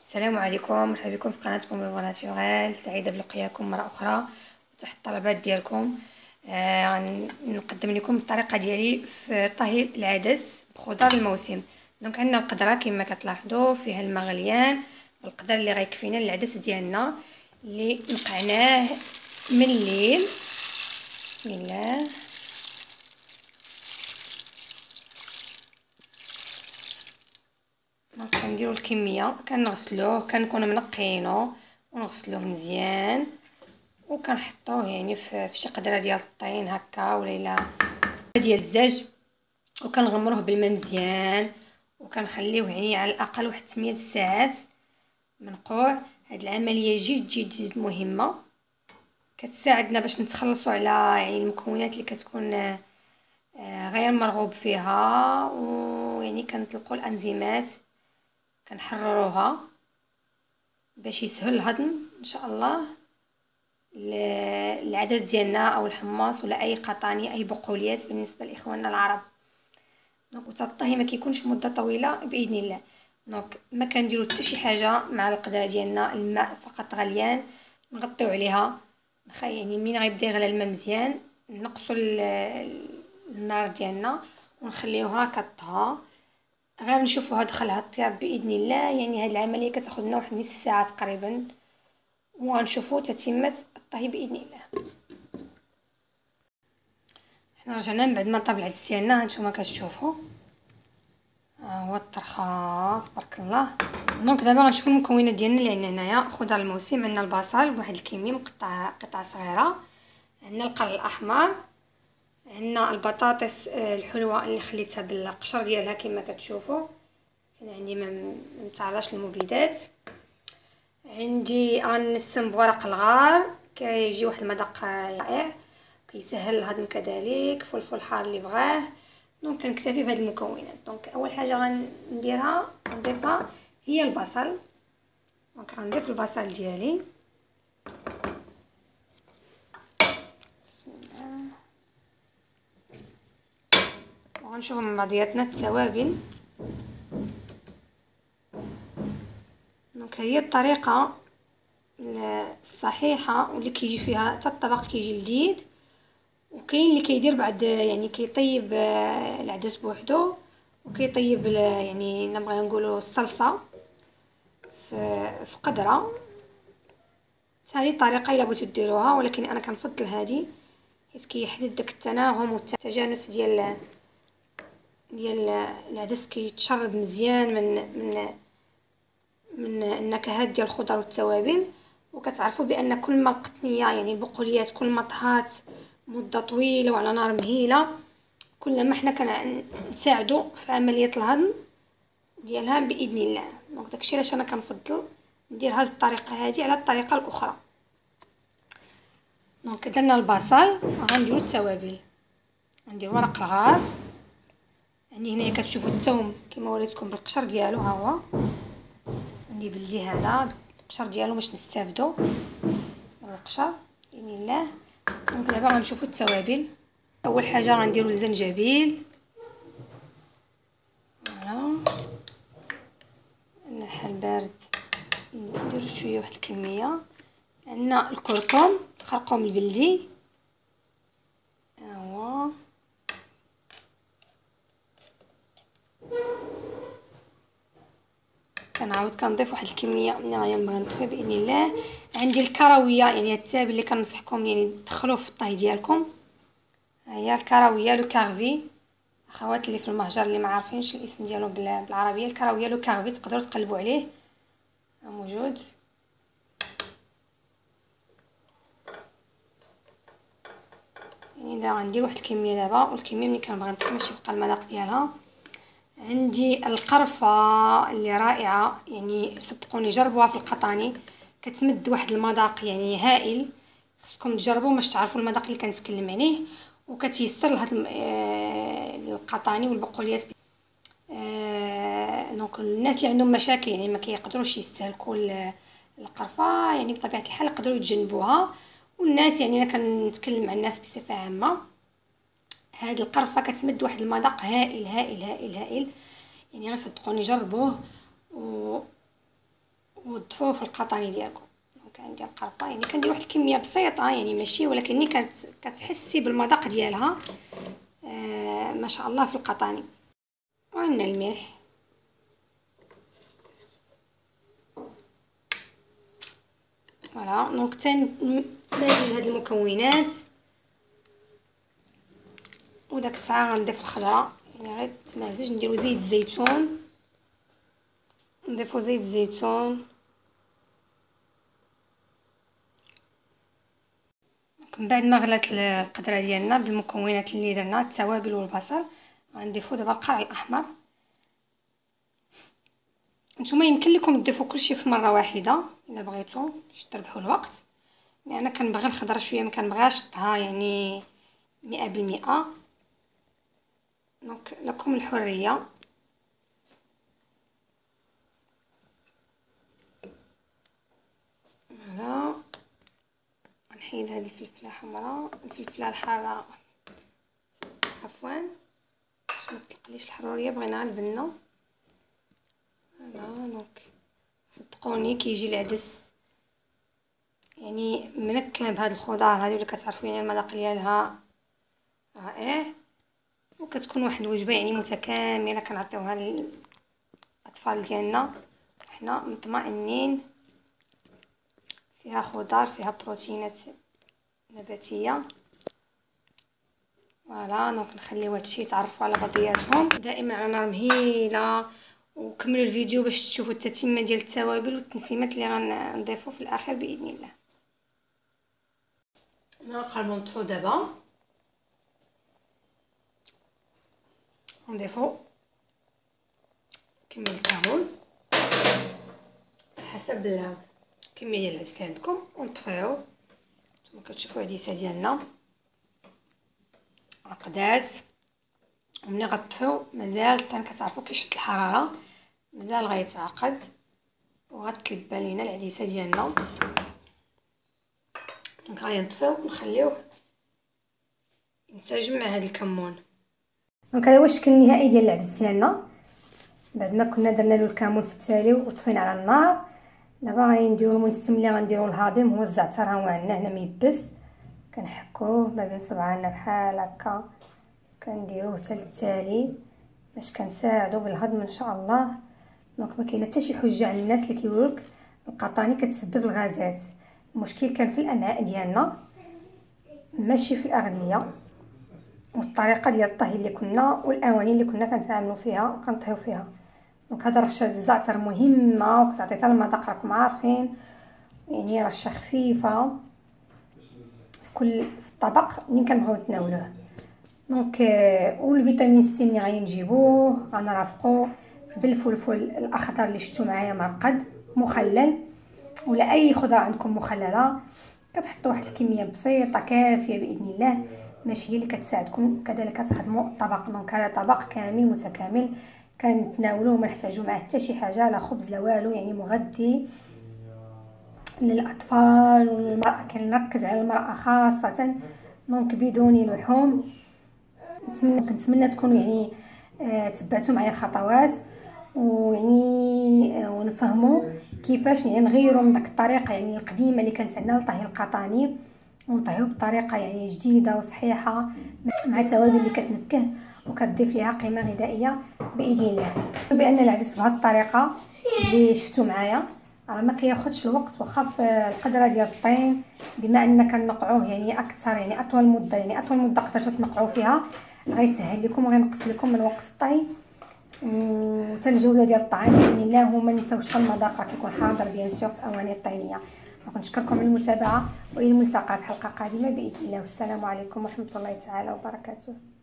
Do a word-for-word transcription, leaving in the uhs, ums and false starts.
السلام عليكم، مرحبا بكم في قناتكم بيبغ ناتوريل. سعيده بلقياكم مره اخرى تحت الطلبات ديالكم. آه غنقدم لكم الطريقه ديالي في طهي العدس بخضر الموسم. دونك عندنا القدره كما كتلاحظوا فيها الماء غليان بالقدر اللي غيكفينا للعدس ديالنا اللي نقعناه من الليل. بسم الله. دونك كنديروا الكميه، كنغسلوه، كنكونوا منقيينه ونغسلوه مزيان وكنحطوه يعني في شي قدره ديال الطين هكا ولا الا ديال الزاج، وكنغمروه بالماء مزيان وكنخليوه يعني على الاقل واحد ثمانية ساعات منقوع. هاد العمليه جد جد مهمه، كتساعدنا باش نتخلصوا على يعني المكونات اللي كتكون غير مرغوب فيها، ويعني كنطلقوا الانزيمات كنحرروها باش يسهل الهضم ان شاء الله العدس ديالنا او الحماص ولا اي قطاني اي بقوليات بالنسبه لاخواننا العرب. دونك وتطهي ما كيكونش مده طويله باذن الله. دونك ما كنديروا حتى شي حاجه مع القدره ديالنا، الماء فقط غليان نغطيو عليها يعني من غيبدا يغلى الماء مزيان نقصوا النار ديالنا ونخليوها كطهى. غير نشوفوها دخلها الطياب باذن الله. يعني هاد العمليه كتاخذ لنا واحد نصف ساعه تقريبا وغنشوفوا تتمه الطهي باذن الله. حنا رجعنا من بعد ما طاب العدس ديالنا، هانتوما كتشوفوا ها هو الطرخاص تبارك الله. دونك دابا غنشوفوا المكونات ديالنا اللي عندنا هنايا. خضر الموسم عندنا البصل بواحد الكميه مقطع قطع صغيره، عندنا القرن الاحمر، عندنا البطاطس الحلوه اللي خليتها بالقشر ديالها كما كتشوفوا، انا عندي ما متعرضش للمبيدات. عندي غنسم بورق الغار كيجي واحد المذاق رائع كيسهل الهضم، كذلك فلفل حار اللي بغاه. دونك كنكتفي بهاد المكونات. دونك اول حاجه غنديرها نضيفها هي البصل. دونك غنضيف البصل ديالي بسم الله، وغنشوف مع بعضياتنا التوابل. دونك هي الطريقه الصحيحه واللي كيجي فيها حتى الطبق كيجي لذيذ. وكاين اللي كيدير بعد يعني كيطيب العدس بوحدو وكيطيب يعني نبغي نقولوا الصلصه في في قدره. هذه الطريقه الا بغيتو ديروها، ولكن انا كنفضل هذه حيت كيحدد داك التناغم والتجانس ديال ديال العدس، كيتشرب مزيان من من من النكهات ديال الخضر والتوابل. وكتعرفوا بان كل ما القطنيه يعني البقوليات كل ما طهات مده طويله وعلى نار مهيله كل ما حنا كنساعدوا في عمليه الهضم ديالها باذن الله. دونك داكشي علاش انا كنفضل ندير هذه الطريقه هذه على الطريقه الاخرى. دونك درنا البصل، غنديروا التوابل. غندير ورق الغار، عندي هنايا كتشوفوا الثوم كما وريتكم بالقشر ديالو، ها هو عندي بلدي هذا القشر ديالو باش نستافدوا من القشر باذن الله. دونك دابا غنشوفوا التوابل. اول حاجه غنديروا الزنجبيل، فوالا الملح البارد نديروا شويه واحد الكميه. عندنا الكركم الخرقوم البلدي، ها هو كنعاود كنضيف واحد الكميه من غير ما نطفي باذن الله. عندي الكراويه يعني التابل اللي كنصحكم يعني تدخلوه في الطهي ديالكم. ها هي الكراويه لو كارفي، اخوات اللي في المهجر اللي ما عارفينش الاسم ديالو بالعربيه، الكراويه لو كارفي تقدروا تقلبوا عليه موجود. يعني دابا غندير واحد الكميه دابا، والكميه ملي كنبغي نطيب ماشي يبقى المذاق ديالها. عندي القرفه اللي رائعه، يعني صدقوني جربوها في القطاني كتمد واحد المذاق يعني هائل. خصكم تجربوا باش تعرفوا المذاق اللي كنتكلم عليه، وكتيسر لهاد آه القطاني والبقوليات. آه دونك الناس اللي عندهم مشاكل يعني ما كيقدروش يستهلكوا القرفه يعني بطبيعه الحال يقدروا يتجنبوها. والناس يعني انا كنتكلم مع الناس بصفه عامه، هاد القرفه كتمد واحد المذاق هائل هائل هائل هائل. يعني غير صدقوني جربوه و وتضيفوه في القطاني ديالكم. دونك عندي القرفه، يعني كندير واحد الكميه بسيطه يعني ماشي، ولكن كانت كتحسي بالمذاق ديالها آه ما شاء الله في القطاني. وعندنا الملح، فوالا. دونك تنمازج هاد المكونات، وداك الساعه غنضيف الخضره، يعني غير تمازج. نديرو زيت الزيتون، نضيفو زيت الزيتون، من بعد ما غلات القدره ديالنا بالمكونات اللي درنا التوابل والبصل، غنضيفو دابا القرع الاحمر. نتوما يمكن لكم تضيفوا كلشي في مره واحده الا بغيتو باش تربحوا الوقت، مي انا كنبغي الخضره شويه، ما كنبغيهاش طها يعني مئة بالمئة. دونك لكم الحريه. فوالا، نحيد هذه الفلفله حمراء، الفلفله الحاره عفوا باش ما تطلقليش الحروريه، بغينا البنه. فوالا، دونك صدقوني كيجي العدس يعني منكه بهاد الخضار هذه اللي كتعرفوا، يعني المذاق ديالها رائع، وكتكون واحد الوجبه يعني متكامله كنعطيوها للاطفال ديالنا وحنا مطمئنين. فيها خضار، فيها بروتينات نباتيه. فوالا، دونك نخليو هادشي يتعرفوا على بعضياتهم دائما على نار مهيله، وكملوا الفيديو باش تشوفوا التتمه ديال التوابل والتنسيمات اللي غنضيفوا في الاخر باذن الله. نقربوا نطفوا دابا، نضيفوا كميه الكمون حسب الكميه ديال العدس اللي عندكم، ونطفيو. نتوما كتشوفوا العديسه ديالنا عقدات، وملي غطفيو مازال حتى كتعرفوا كيشد الحراره، مازال غيتعقد وغتلبى لينا العديسه ديالنا. دونك غادي نطفيو ونخليوه ينسجم مع هذا الكمون. دونك هذا هو الشكل النهائي ديال العدس ديالنا بعد ما كنا درنا له الكمون في التالي وطفينا على النار. دابا غادي نديرو المنسم اللي غنديرو الهضيم، هو الزعتر. ها هو عندنا هنا ميبس، كنحكوه ما بين صبعنا بحال هكا، كنديروه حتى للتالي باش كنساعدو بالهضم ان شاء الله. دونك ما كاينه حتى شي حجه على الناس اللي كيقولولك القطاني كتسبب الغازات. المشكل كان في الامعاء ديالنا ماشي في الاغذيه، والطريقه ديال الطهي اللي كنا والاواني اللي كنا كنتعاملوا فيها وكنطهيو فيها. دونك هاد رشه الزعتر مهمه وكتعطي حتى المذاق، راكم عارفين، يعني رشه خفيفه في كل في الطبق اللي كنبغيو نتناولوه. دونك والفيتامين سي اللي غادي نجيبوه غنرافقوه بالفلفل الاخضر اللي شفتوا معايا معقد مخلل، ولا اي خضره عندكم مخلله كتحطوا واحد الكميه بسيطه كافيه باذن الله، ماشي هي اللي كتساعدكم كذلك كتهضموا الطبق. دونك هذا طبق كامل متكامل كنتناولوه ما نحتاجوا معاه حتى شي حاجه، لا خبز لا والو، يعني مغذي للاطفال والمراه. كنركز على المراه خاصه، دونك بدون لحوم. كنتمنى تكونوا يعني آه تبعتوا معايا الخطوات، ويعني آه ونفهموا كيفاش يعني نغيروا من داك الطريقه يعني القديمه اللي كانت عندنا لطهي القطاني، ونطهيو بطريقه يعني جديده وصحيحه مع التوابل اللي كتنكه وكتضيف ليها قيمه غذائيه باذن الله. بان العدس بهذه الطريقه اللي شفتوا معايا راه ما كياخذش الوقت، واخا في القدره ديال الطين بما اننا كنقعوه يعني اكثر يعني اطول مده يعني اطول مده قدرتوا تنقعوا فيها، غيسهل لكم وغينقص لكم من وقت الطهي وحتى الجوده ديال الطعام باذن الله. وما نساوش المذاق راه كيكون حاضر بيان سور في اواني الطينيه. كنشكركم على المتابعه، والى الملتقى في حلقه قادمه باذن الله، والسلام عليكم ورحمه الله تعالى وبركاته.